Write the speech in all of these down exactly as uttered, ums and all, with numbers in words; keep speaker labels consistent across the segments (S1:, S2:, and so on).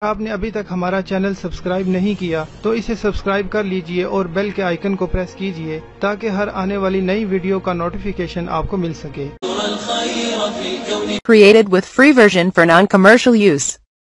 S1: आपने अभी तक हमारा चैनल सब्सक्राइब नहीं किया तो इसे सब्सक्राइब कर लीजिए और बेल के आइकन को प्रेस कीजिए ताकि हर आने वाली नई वीडियो का नोटिफिकेशन आपको मिल सके।
S2: Created with free version for non-commercial use.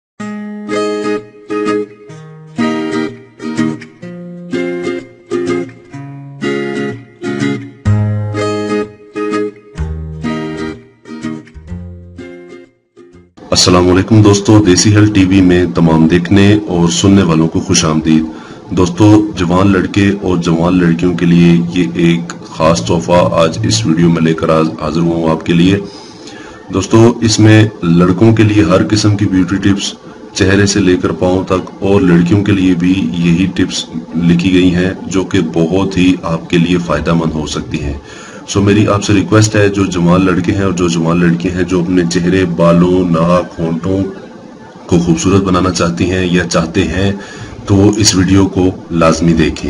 S3: अस्सलाम वालेकुम दोस्तों, देसी हेल्थ टीवी में तमाम देखने और सुनने वालों को खुश आमदीद। दोस्तों, जवान लड़के और जवान लड़कियों के लिए ये एक खास तोहफा आज इस वीडियो में लेकर हाजिर हुआ हूँ आपके लिए। दोस्तों, इसमें लड़कों के लिए हर किस्म की ब्यूटी टिप्स चेहरे से लेकर पांव तक और लड़कियों के लिए भी यही टिप्स लिखी गई हैं जो कि बहुत ही आपके लिए फायदेमंद हो सकती हैं। सो so, मेरी आपसे रिक्वेस्ट है, जो जवान लड़के हैं और जो जवान लड़कियां हैं जो अपने चेहरे, बालों, नाक, होंठों को खूबसूरत बनाना चाहती हैं या चाहते हैं तो इस वीडियो को लाजमी देखें।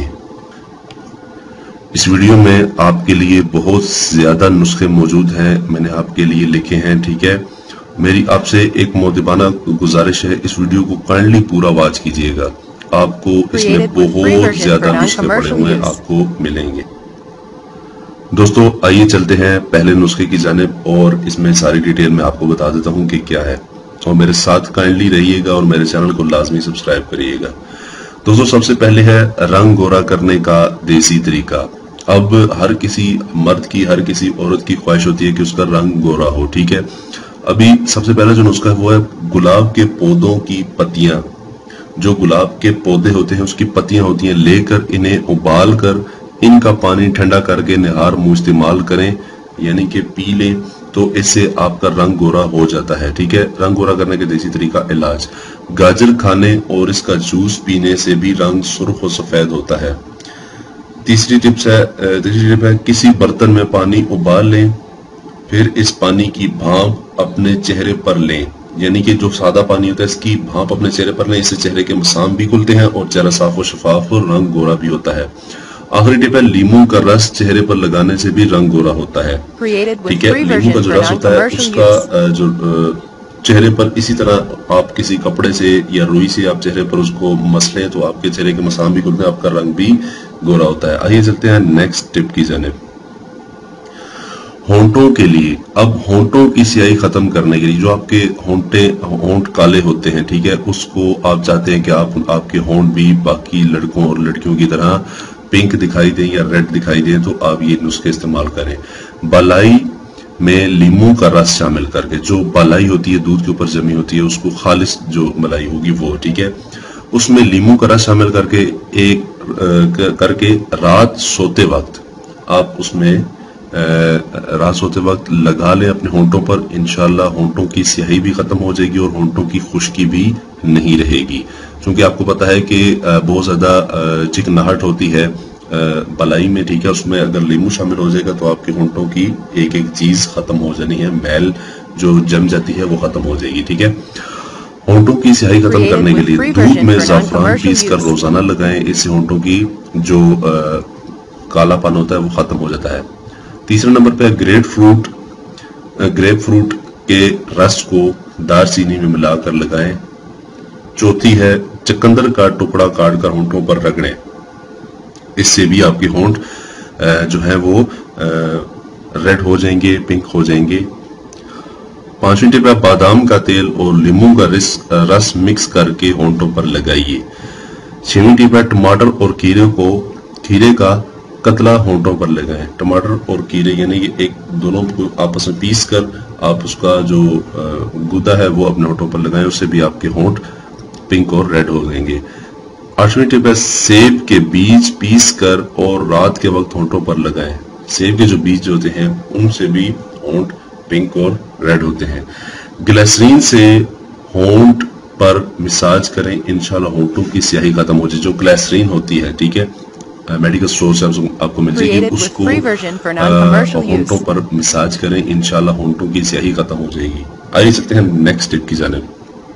S3: इस वीडियो में आपके लिए बहुत ज्यादा नुस्खे मौजूद हैं, मैंने आपके लिए लिखे हैं। ठीक है, मेरी आपसे एक मोदिबाना गुजारिश है, इस वीडियो को काइंडली पूरा वॉच कीजिएगा। आपको इसमें बहुत ज्यादा नुस्खे पड़े हुए आपको मिलेंगे। दोस्तों, आइए चलते हैं पहले नुस्खे की जानिब और इसमें सारी डिटेल मैं आपको बता देता हूं कि क्या है, और मेरे साथ काइंडली रहिएगा और मेरे चैनल को लाजमी सब्सक्राइब करिएगा। दोस्तों, सबसे पहले है रंग गोरा करने का देसी तरीका। अब हर किसी मर्द की, हर किसी औरत की ख्वाहिश होती है कि उसका रंग गोरा हो। ठीक है, अभी सबसे पहला जो नुस्खा है वो है गुलाब के पौधों की पत्तियां। जो गुलाब के पौधे होते हैं उसकी पत्तियां होती हैं, लेकर इन्हें उबाल कर इनका पानी ठंडा करके निहार मुंह इस्तेमाल करें, यानी कि पी लें, तो इससे आपका रंग गोरा हो जाता है। ठीक है, रंग गोरा करने के देसी तरीका इलाज। गाजर खाने और इसका जूस पीने से भी रंग सुर्ख और सफेद होता है। तीसरी टिप्स है तीसरी टिप है किसी बर्तन में पानी उबाल लें, फिर इस पानी की भाप अपने चेहरे पर लें, यानी कि जो सादा पानी होता है इसकी भाप अपने चेहरे पर लें। इससे चेहरे के मसाम भी खुलते हैं और चेहरा साफ और शफाफ और रंग गोरा भी होता है। आखिरी टिप है लीमू का रस चेहरे पर लगाने से भी रंग गोरा होता है। ठीक है, लीमू का जो रस होता है उसका जो चेहरे पर इसी तरह आप किसी कपड़े से या रुई से आप चेहरे पर उसको मसलें तो आपके चेहरे के मसाम भी खुलते हैं, आपका रंग भी गोरा होता है। आइए चलते हैं नेक्स्ट टिप की जानिब। होंठों के लिए, अब होंठों की स्याही खत्म करने के लिए, जो आपके होंठे होंठ काले होते हैं, ठीक है, उसको आप चाहते हैं कि आप आपके होंठ भी बाकी लड़कों और लड़कियों की तरह पिंक दिखाई दें या रेड दिखाई दें, तो आप ये नुस्खे इस्तेमाल करें। बालाई में लीमू का रस शामिल करके, जो बालाई होती है दूध के ऊपर जमी होती है उसको खालिस जो मलाई होगी वो, ठीक है, उसमें लीमू का रस शामिल करके एक आ, करके रात सोते वक्त आप उसमें आ, रात सोते वक्त लगा लें अपने होंठों पर। इंशाल्लाह होंठों की स्याही भी खत्म हो जाएगी और होंठों की खुश्की भी नहीं रहेगी, क्योंकि आपको पता है कि बहुत ज्यादा चिकनाहट होती है बलाई में। ठीक है, उसमें अगर लीमू शामिल हो जाएगा तो आपके होंठों की एक एक चीज खत्म हो जानी है, मैल जो जम जाती है वो खत्म हो जाएगी। ठीक है, होंठों की स्याही खत्म करने के लिए दूध में ज़ाफ़रान पीस कर रोजाना लगाएं, इससे होंठों की जो आ, कालापन होता है वो खत्म हो जाता है। तीसरे नंबर पे ग्रेप फ्रूट ग्रेप फ्रूट के रस को दालचीनी में मिलाकर लगाएं। चौथी है चकंदर का टुकड़ा काटकर होंठों पर रगड़ें, इससे भी आपके होंठ जो है वो रेड हो जाएंगे, पिंक हो जाएंगे। पांचवी टिप है बादाम का तेल और नींबू का रस रस मिक्स करके होंठों पर लगाइए। छठवीं टिप है टमाटर और खीरे को खीरे का कतला होंठों पर लगाएं। टमाटर और खीरे यानी कि एक दोनों को आपस में पीस कर आप उसका जो गुदा है वो अपने होंठों पर लगाएं, उससे भी आपके होंठ पिंक और रेड हो जाएंगे। आठवीं टिप है सेब के बीज पीस कर और रात के वक्त होंठों पर लगाएं। सेब के जो बीज होते हैं उनसे भी होंठ पिंक और रेड होते हैं। ग्लिसरीन से होंठ पर मसाज करें, इंशाल्लाह होंठों की स्याही खत्म हो जाए। जो ग्लिसरीन होती है, ठीक है, मेडिकल स्टोर से आपको मिल जाएगी, उसको होंठों पर मसाज करें, इंशाल्लाह होंठों की स्याही खत्म हो जाएगी। आइए चलते हैं नेक्स्ट टिप की जानिब।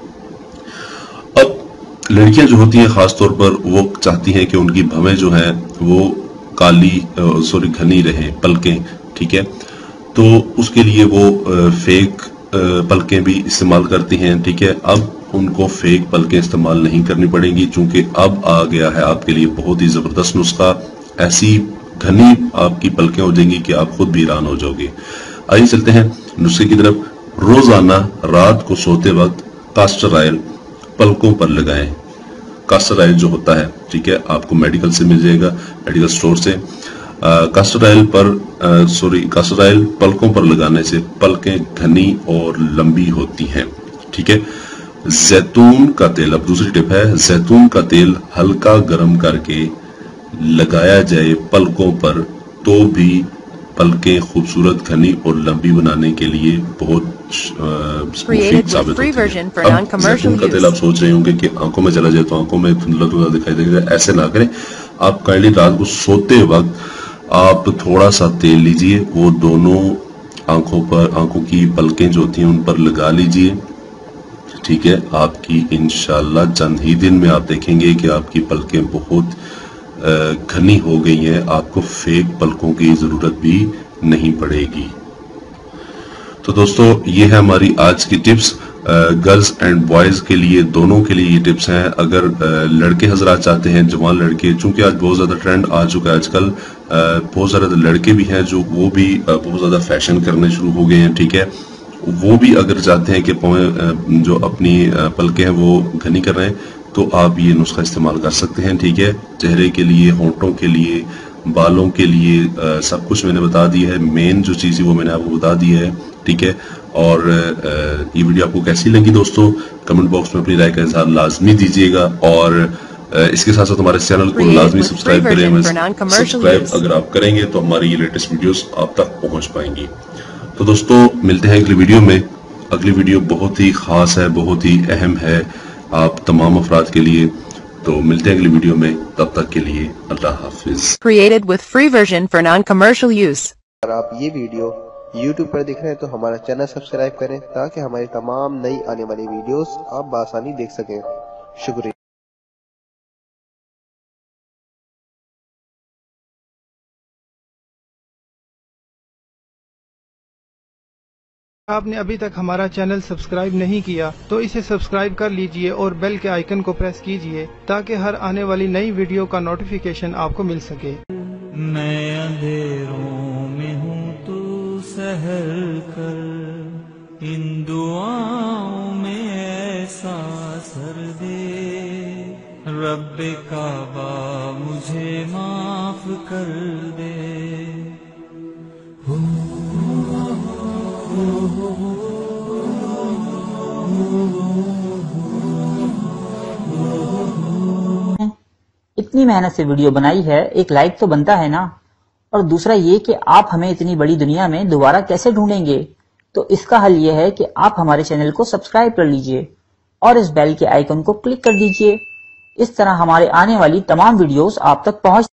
S3: लड़कियां जो होती हैं खास तौर पर वो चाहती हैं कि उनकी भवें जो हैं वो काली सॉरी घनी रहे, पलकें, ठीक है, तो उसके लिए वो फेक पलकें भी इस्तेमाल करती हैं। ठीक है, अब उनको फेक पलकें इस्तेमाल नहीं करनी पड़ेंगी, चूंकि अब आ गया है आपके लिए बहुत ही जबरदस्त नुस्खा। ऐसी घनी आपकी पलकें हो जाएंगी कि आप खुद भी हैरान हो जाओगे। आइए चलते हैं नुस्खे की तरफ। रोजाना रात को सोते वक्त कास्टर ऑयल पलकों पर लगाएं। कास्टर ऑयल जो होता है, ठीक है, आपको मेडिकल से मिल जाएगा, मेडिकल स्टोर से। कास्टर ऑयल पर सॉरी कास्टर ऑयल पलकों पर लगाने से पलकें घनी और लंबी होती हैं, ठीक है। जैतून का तेल, अब दूसरी टिप है, जैतून का तेल हल्का गर्म करके लगाया जाए पलकों पर तो भी पलकें खूबसूरत, घनी और लंबी बनाने के लिए बहुत मुफीद साबित होती है। अब जैतून का तेल आप सोच रहे होंगे कि आंखों में चला जाए तो आंखों में धुंधला धुंधला दिखाई देगा, ऐसे ना करें। आप काइंडली रात को सोते वक्त आप थोड़ा सा तेल लीजिए, वो दोनों आंखों पर, आंखों की पलकें जो होती हैं उन पर लगा लीजिए, ठीक है। आपकी इंशाल्लाह चंद ही दिन में आप देखेंगे कि आपकी पलकें बहुत घनी हो गई हैं, आपको फेक पलकों की जरूरत भी नहीं पड़ेगी। तो दोस्तों ये है हमारी आज की टिप्स, गर्ल्स एंड बॉयज के लिए, दोनों के लिए ये टिप्स हैं। अगर लड़के हजरात चाहते हैं, जवान लड़के, चूंकि आज बहुत ज्यादा ट्रेंड आ चुका है, आजकल बहुत सारे लड़के भी हैं जो वो भी बहुत ज्यादा फैशन करने शुरू हो गए हैं, ठीक है। वो भी अगर चाहते हैं कि जो अपनी पलकें हैं वो घनी कर रहे हैं तो आप ये नुस्खा इस्तेमाल कर सकते हैं, ठीक है। चेहरे के लिए, होंठों के लिए, बालों के लिए, आ, सब कुछ मैंने बता दिया है। मेन जो चीज़ है वो मैंने आपको बता दी है, ठीक है। और आ, ये वीडियो आपको कैसी लगी दोस्तों, कमेंट बॉक्स में अपनी राय का इजहार लाजमी दीजिएगा। और आ, इसके साथ साथ हमारे चैनल को लाजमी सब्सक्राइब करें। सब्सक्राइब अगर आप करेंगे तो हमारी ये लेटेस्ट वीडियोस आप तक पहुंच पाएंगी। तो दोस्तों मिलते हैं अगली वीडियो में। अगली वीडियो बहुत ही खास है, बहुत ही अहम है आप तमाम अफराद के लिए। तो मिलते हैं अगली वीडियो में, तब तक के लिए अल्लाह हाफिज।
S2: Created with free version for non-commercial use.
S4: अगर आप ये वीडियो YouTube पर देख रहे हैं तो हमारा चैनल सब्सक्राइब करें ताकि हमारी तमाम नई आने वाली वीडियोस आप बआसानी देख सकें। शुक्रिया।
S1: आपने अभी तक हमारा चैनल सब्सक्राइब नहीं किया तो इसे सब्सक्राइब कर लीजिए और बेल के आइकन को प्रेस कीजिए ताकि हर आने वाली नई वीडियो का नोटिफिकेशन आपको मिल सके।
S5: मैं अंधेरों में हूँ तू सहल कर, इन दुआओं में ऐसा असर दे, रब्बे काबा मुझे माफ कर दे।
S6: इतनी मेहनत से वीडियो बनाई है, एक लाइक तो बनता है ना। और दूसरा ये कि आप हमें इतनी बड़ी दुनिया में दोबारा कैसे ढूंढेंगे, तो इसका हल ये है कि आप हमारे चैनल को सब्सक्राइब कर लीजिए और इस बेल के आइकन को क्लिक कर दीजिए। इस तरह हमारे आने वाली तमाम वीडियोस आप तक पहुंच